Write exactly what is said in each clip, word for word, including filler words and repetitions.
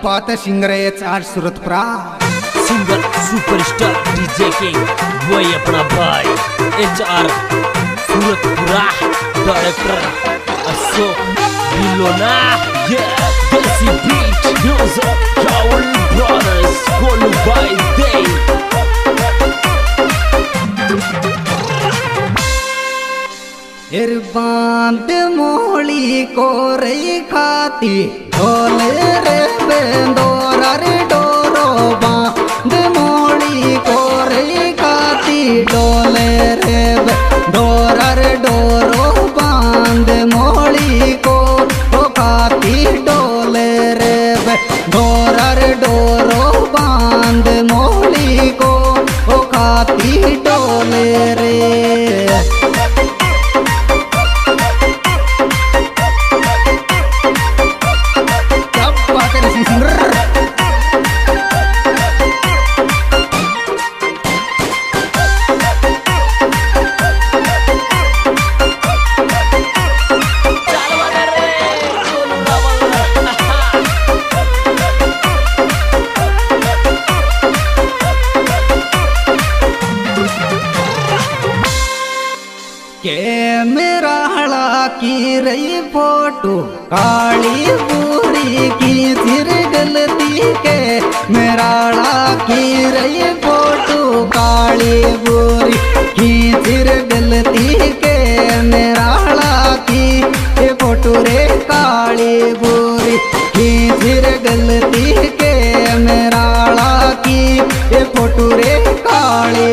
बात है सिंगर है चार सूरत प्रा सिंगर सुपरस्टार डीजे किंग वही अपना भाई H R Suratpura director Ashok Bilona ये देसी बीट म्यूजिक कावल ब्रदर्स कोलू बाय दे बांध मोली को रे खाती ढोले रे बेंदोरा रे डोरो बांध मोली को रे खाती ढोले रे बेंदोरा रे डोरो बांध मोली को खाती डोले रे बेंदोरा रे डोरो बांध मोली को खाती डोले रे के मेरा हड़ा की रही फोटो काली पूरी की सिर गलती के मेरा हड़ा की रही फोटो काली पूरी की सिर गलती के मेरा हड़ा की फोटो रे काली पूरी की सिर गलती के मेरा हड़ा की फोटो रे काली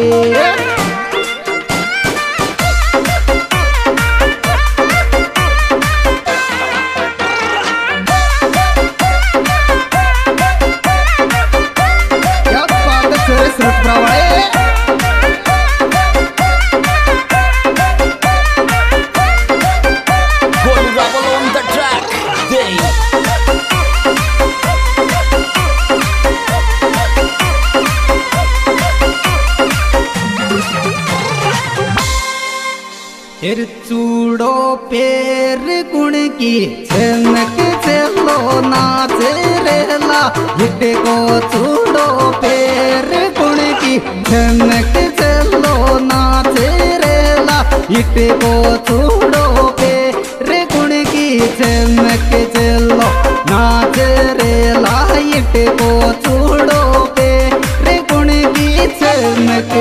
चूड़ो पेर गुण की चमक चलो नाच रेला हिटे को चूड़ो पेर गुण की चमक चलो नाच रेला हिटे को चूड़ो पेर गुण की चमक चलो नाच रेला हिटे को चूड़ो पेर गुण की चमक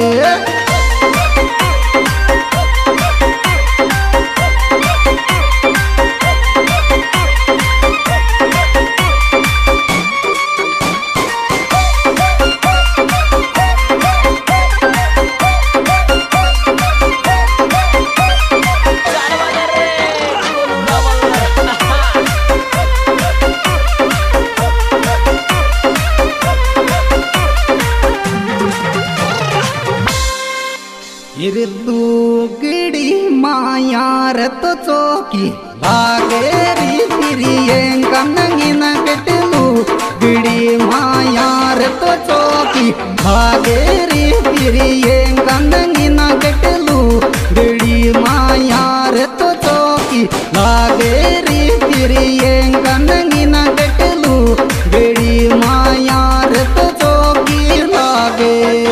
लुगड़ी मायार तो चौकी बागेरी फिरिए कनंगिन कटलू गिड़ी मायार तो चौकी बागेरी फिरिए कनंगिन कटलू गिड़ी मायार तो चौकी बागेरी फिरिए कनंगिन कटलू गिड़ी मायार तो चौकी लागे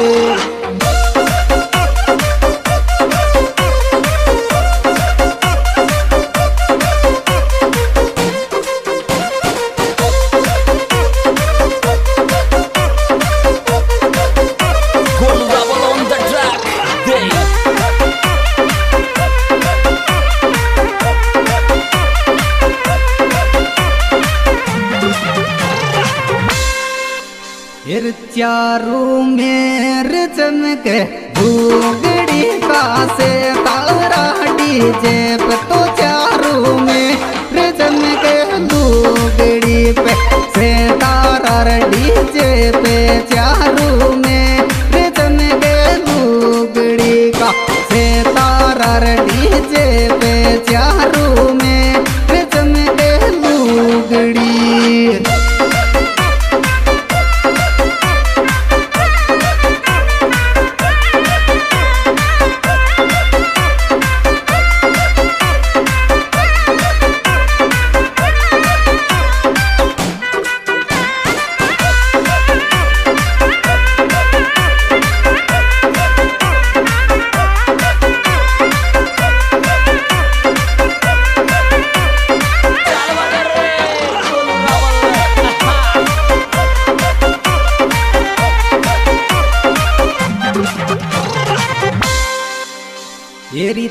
चारों मेर चमके भूगड़ी का से तारा डीजे पे तो चारों मेर चमके भूगड़ी पे से तारा डीजे पे चारों मेर चमके भूगड़ी का से तारा डीजे पे चारों मेर चमके भूगड़ी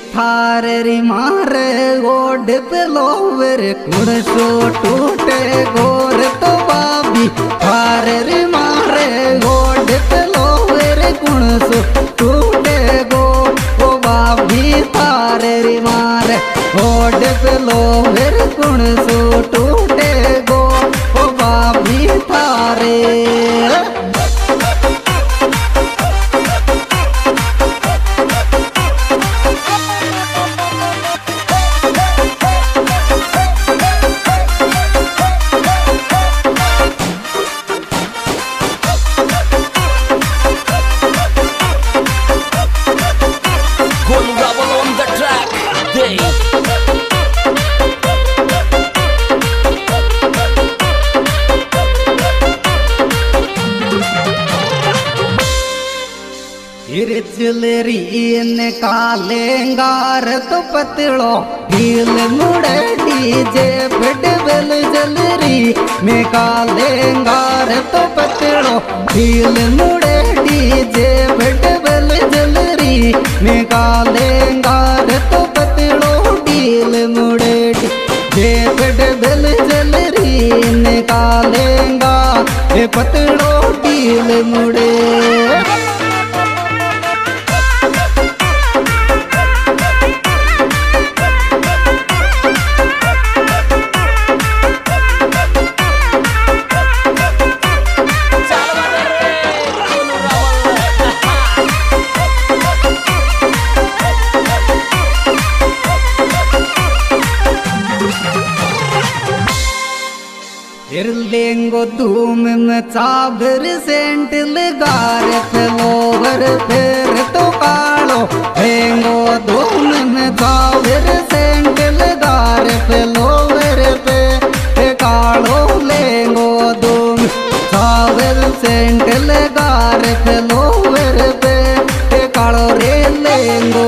थार री मारे गोड पे लोवर कुड़सो टूटे गोर तो बाबी थार री मारे गोड पे लोवर कुड़सो टूटे गो ओ बाबी थार री मारे गोड पे लोवर कुड़सो टूटे गो ओ बाबी थारे चिलरी निकालेंगार तो पतलो ढील मुड़े डीजे फुटबल जलरी निकालेंगार तो पतलो ढील मुड़े डीजे फुटबल जलरी निकालेंगार तो पतलो ढील मुड़े डीजे फुटबल जलरी निकालेंगा पतलो ढील मुड़े लेंगो धूम में चाबर सेंट लगार फ्लोवर फिर तो कालो लेंगो धूम में चाबर सेंट लगार फ्लोवर पे कालो लेंगो धूम चाबर सेंट लगार फ्लोवर पे कालो रे लेंगो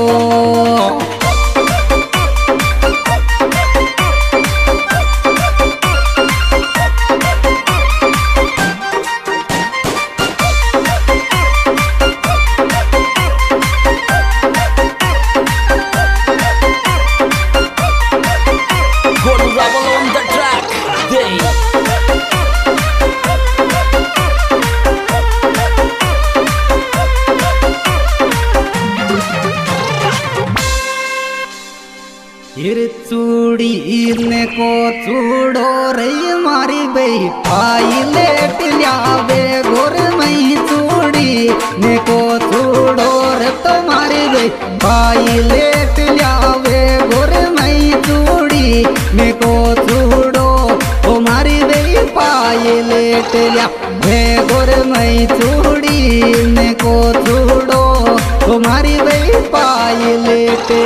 चूड़ी ने को चूड़ो रही मारी बई पाई लेट लियावे गोर मई चूड़ी ने को चूड़ो रे तो मारी बई पाई लेट लियावे गोर मई चूड़ी ने को चूड़ो ओ मारी बई पाई लेट लिया वे गोर मई चूड़ी ने को चूड़ो ओ मारी बई पाई लेट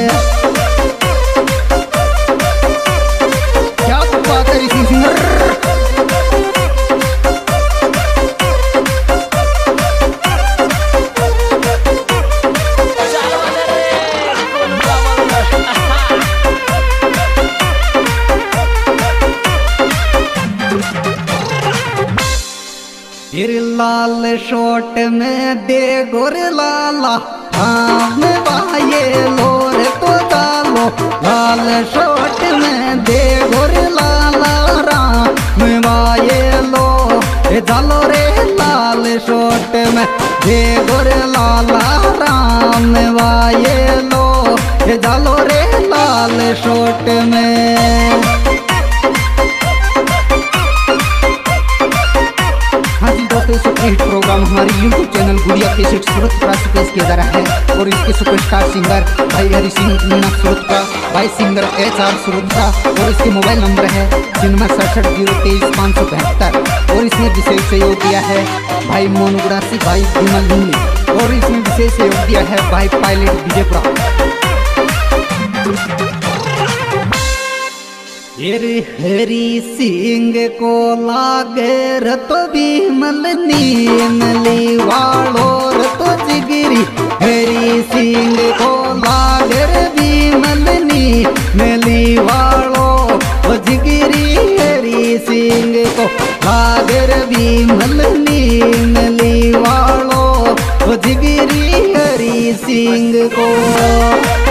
लाल शोट में दे गोर लाला हम बाये लोर तो डालो लाल शोट में दे गोर लाला राम बाये लो डालो रे लाल शोट में दे गोर लाला राम बाये लो डालो रे लाल शोट में हिट प्रोग्राम हमारे YouTube channel Gudiya cassette Suratpura से पेश किया जा रहा है और इसके सुपरस्टार सिंगर भाई हरि सिंह मीना सूरतपुरा, भाई सिंगर एच आर सूरतपुरा और इसके मोबाइल नंबर है जिनमें सड़सठ जीरो तेईस पाँच सौ बहत्तर और इसमें विशेष सहयोग दिया है भाई मोनुगुड़ा से भाई विमल लुंगली और इसमें विशेष सहयोग दिया है भाई पायलट विजयपुरा। हरि सिंह को लागे रतो विमल नीमली वालो रतो जिगिरी हरि सिंह को लागे विमल नीमली वालो जिगिरी हरि सिंह को लागे विमल नीमली वालो जिगिरी हरि सिंह को।